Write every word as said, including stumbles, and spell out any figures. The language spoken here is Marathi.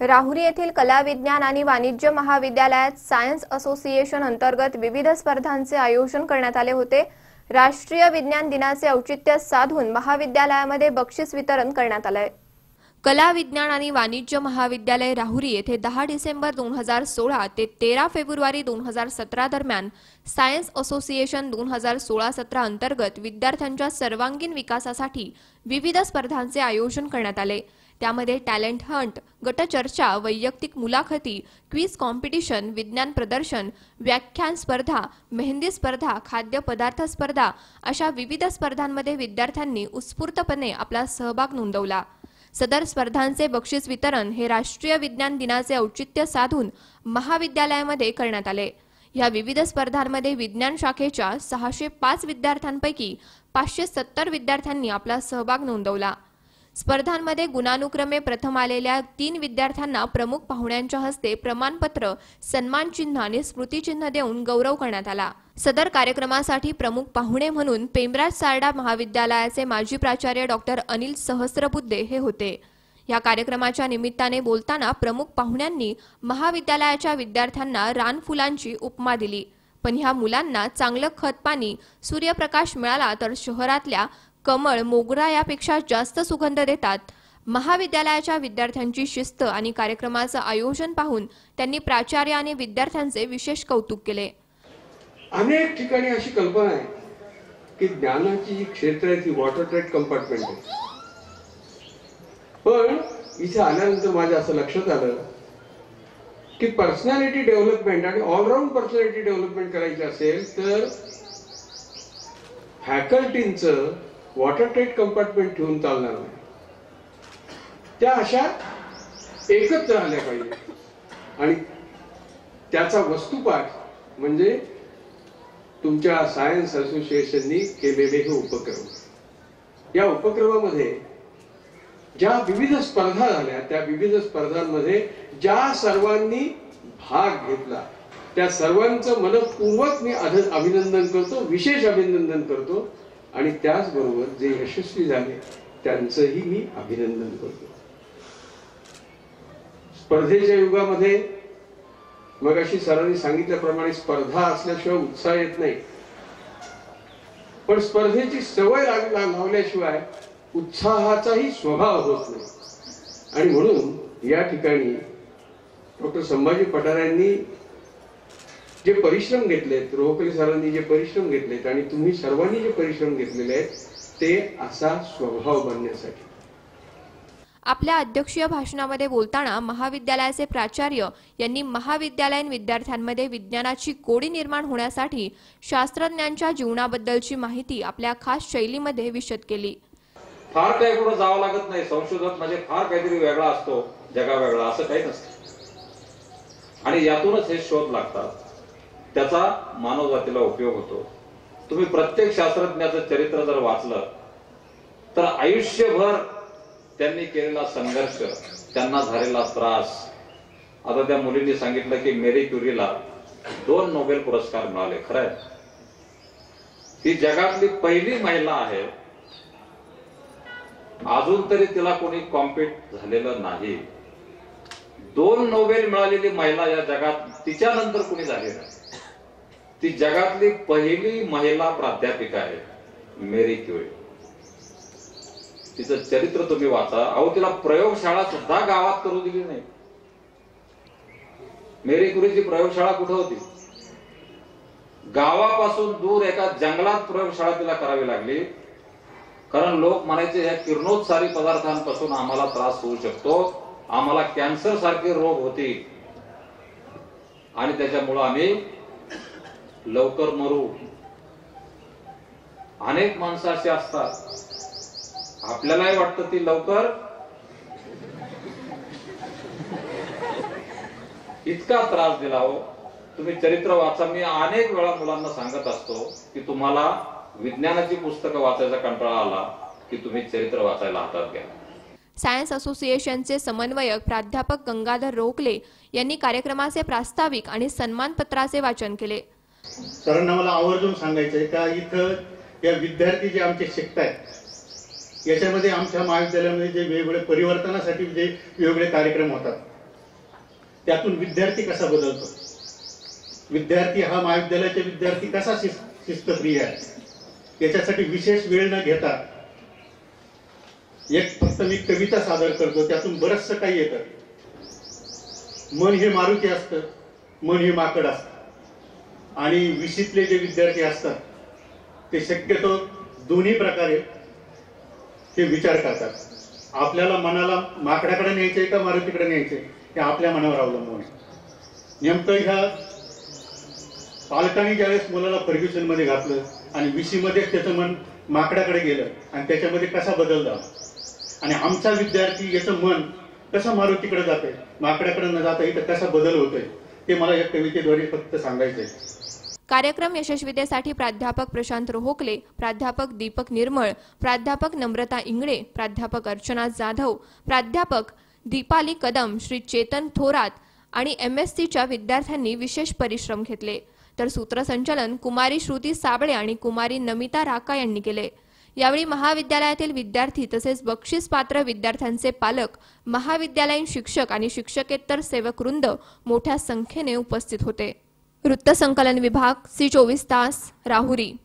राहुरी येथील कला विज्ञान आणि वाणिज्य महाविद्यालयात सायन्स असोसिएशन अंतर्गत विविध स्पर्धांचे आयोजन करण्यात आले होते। राष्ट्रीय विज्ञान दिनाचे औचित्य साधून महाविद्यालयामध्ये बक्षीस वितरण करण्यात आले। कला विज्ञान आणि वाणिज्य महाविद्यालय राहुरी येथे दहा डिसेंबर दोन हजार सोळा ते तेरा फेब्रुवारी दोन हजार सतरा दरम्यान सायन्स असोसिएशन दोन हजार सोळा सतरा अंतर्गत विद्यार्थ्यांच्या सर्वांगीण विकासासाठी विविध स्पर्धांचे आयोजन करण्यात आले। त्यामध्ये टॅलेंट हंट, गटचर्चा, वैयक्तिक मुलाखती, क्विज कॉम्पिटिशन, विज्ञान प्रदर्शन, व्याख्यान स्पर्धा, मेहंदी स्पर्धा, खाद्य पदार्थ स्पर्धा अशा विविध स्पर्धांमध्ये विद्यार्थ्यांनी उत्स्फूर्तपणे आपला सहभाग नोंदवला। सदर स्पर्धांचे बक्षीस वितरण हे राष्ट्रीय विज्ञान दिनाचे औचित्य साधून महाविद्यालयामध्ये करण्यात आले। या विविध स्पर्धांमध्ये विज्ञान शाखेच्या सहाशे पाच विद्यार्थ्यांपैकी पाचशे सत्तर विद्यार्थ्यांनी आपला सहभाग नोंदवला। स्पर्धांमध्ये गुणानुक्रमे प्रथम आलेल्या तीन विद्यार्थ्यांना प्रमुख पाहुण्यांच्या हस्ते प्रमाणपत्र, सन्मान चिन्ह आणि स्मृतिचिन्ह देऊन गौरव करण्यात आला। सदर कार्यक्रमासाठी प्रमुख पाहुणे म्हणून पेमराज सारडा महाविद्यालयाचे माजी प्राचार्य डॉक्टर अनिल सहस्रबुद्धे हे होते। या कार्यक्रमाच्या निमित्ताने बोलताना प्रमुख पाहुण्यांनी महाविद्यालयाच्या विद्यार्थ्यांना रानफुलांची उपमा दिली। पण ह्या मुलांना चांगलं खतपाणी, सूर्यप्रकाश मिळाला तर शहरातल्या कमळ, मोगरा यापेक्षा जास्त सुगंध देतात। महाविद्यालयाच्या विद्यार्थ्यांची शिस्त आणि कार्यक्रमाचं आयोजन पाहून त्यांनी प्राचार्य आणि विद्यार्थ्यांचे विशेष कौतुक केले। अनेक ठिकाणी अशी कल्पना आहे की ज्ञानाची जी क्षेत्र आहे ती वॉटर टाईट कंपार्टमेंट आहे, पण इथे आल्यानंतर माझ्या असं लक्षात आलं की पर्सनॅलिटी डेव्हलपमेंट आणि ऑलराऊंड पर्सनॅलिटी डेव्हलपमेंट करायची असेल तर फॅकल्टींचं वॉटर टाईट कंपार्टमेंट ठेवून चालणार नाही। त्या अशा एकत्र आल्या पाहिजे आणि त्याचा वस्तुपाठ म्हणजे तुमच्या सायन्स असोसिएशननी केलेले हे उपक्रम। या उपक्रमामध्ये ज्या विविध स्पर्धा झाल्या त्या विविध स्पर्धांमध्ये ज्या सर्वांनी भाग घेतला त्या सर्वांचं मनपूर्वक मी अभिनंदन करतो, विशेष अभिनंदन करतो आणि त्याचबरोबर जे यशस्वी झाले त्यांचंही मी अभिनंदन करतो। स्पर्धेच्या युगामध्ये मगाशी सरांनी सांगितल्याप्रमाणे स्पर्धा असल्याशिवाय उत्साह येत नाही, पण स्पर्धेची सवय लावल्याशिवाय उत्साहाचाही स्वभाव होत नाही। आणि म्हणून या ठिकाणी डॉक्टर संभाजी पठारांनी जे परिश्रम घेतलेत, रोहकले सरांनी जे परिश्रम घेतलेत आणि तुम्ही सर्वांनी जे परिश्रम घेतलेले आहेत ते असा स्वभाव बनण्यासाठी। आपल्या अध्यक्षीय भाषणामध्ये बोलताना महाविद्यालयाचे प्राचार्य यांनी महाविद्यालयीन विद्यार्थ्यांमध्ये विज्ञानाची गोडी निर्माण होण्यासाठी शास्त्रज्ञांच्या जीवनाबद्दलची माहिती आपल्या खास शैलीमध्ये विशद केली। फार काही कुठं जावं लागत नाही, संशोधक म्हणजे फार काहीतरी वेगळा असतो, जगा वेगळा असं काही नसतं आणि यातूनच हे शोध लागतात, त्याचा मानवजातीला उपयोग होतो। तुम्ही प्रत्येक शास्त्रज्ञाचं चरित्र जर वाचलं तर आयुष्यभर त्यांनी केलेला संघर्ष, त्यांना झालेला त्रास। आता त्या मुलींनी सांगितलं की मेरी क्युरीला दोन नोबेल पुरस्कार मिळाले। खरंय, ही जगातली पहिली महिला आहे, अजून तरी तिला कोणी कॉम्पीट झालेलं नाही। दोन नोबेल मिळालेली महिला या जगात तिच्यानंतर कोणी झाली नाही। ती जगातली पहिली महिला प्राध्यापिका आहे मेरी क्युरी। तिचं चरित्र तुम्ही वाचा। अहो, तिला प्रयोगशाळा सुद्धा गावात करू दिली नाही। मेरी क्युरीची प्रयोगशाळा कुठे होती? गावापासून दूर एका जंगलात प्रयोगशाळा तिला करावी लागली, कारण लोक म्हणायचे ह्या किरणोत्सारी पदार्थांपासून आम्हाला त्रास होऊ शकतो, आम्हाला कॅन्सर सारखे रोग होतील आणि त्याच्यामुळे आम्ही लवकर मरू। अनेक माणसं अशी असतात, आपल्यालाही वाटतं ती लवकर, इतका त्रास दिला हो। तुम्ही चरित्र वाचा। मी अनेक वेळा मुलांना सांगत असतो की तुम्हाला विज्ञानाची पुस्तकं वाचायचा कंटाळा आला की तुम्ही चरित्र वाचायला हातात घ्या। सायन्स असोसिएशनचे समन्वयक प्राध्यापक गंगाधर रोहकले यांनी कार्यक्रमाचे प्रास्ताविक आणि सन्मानपत्राचे वाचन केले। सरांना मला आवर्जून सांगायचंय का इथं या विद्यार्थी जे आमचे शिकतायत याच्यामध्ये आमच्या महाविद्यालयामध्ये जे वेगवेगळे परिवर्तनासाठी जे वेगवेगळे कार्यक्रम होतात त्यातून विद्यार्थी कसा बदलतो, विद्यार्थी हा महाविद्यालयाचा विद्यार्थी कसा शिस्तप्रिय आहे, याच्यासाठी विशेष वेळ न घेता एक फक्त मी कविता सादर करतो, त्यातून बरचसं काही येतं. मन हे मारुती असतं, मन हे माकड असतं, आणि विशीतले जे विद्यार्थी असतात ते शक्यतो दोन्ही प्रकारे ते विचार करतात. आपल्याला मनाला माकडाकडे न्यायचंय का मारुतीकडे न्यायचंय हे आपल्या मनावर अवलंबून आहे. नेमकं ह्या पालकांनी ज्यावेळेस मुलाला फर्ग्युसन मध्ये घातलं आणि विशी मध्ये त्याचं मन माकडाकडे गेलं आणि त्याच्यामध्ये कसा बदल झाला, आणि आमचा विद्यार्थी याचं मन कसं मारुतीकडे जातंय, माकडाकडे न जाता इथं कसा बदल होतोय, ते मला या कवितेद्वारे फक्त सांगायचंय. कार्यक्रम यशस्वीतेसाठी प्राध्यापक प्रशांत रोहोकले, प्राध्यापक दीपक निर्मळ, प्राध्यापक नम्रता इंगळे, प्राध्यापक अर्चना जाधव, प्राध्यापक दीपाली कदम, श्री चेतन थोरात आणि एम एस सीच्या विद्यार्थ्यांनी विशेष परिश्रम घेतले. तर सूत्रसंचालन कुमारी श्रुती साबळे आणि कुमारी नमिता राका यांनी केले. यावेळी महाविद्यालयातील विद्यार्थी तसेच बक्षीस पात्र विद्यार्थ्यांचे पालक, महाविद्यालयीन शिक्षक आणि शिक्षकेतर सेवक वृंद मोठ्या संख्येने उपस्थित होते. वृत्तसंकलन विभाग, सी चोवीस तास, राहुरी.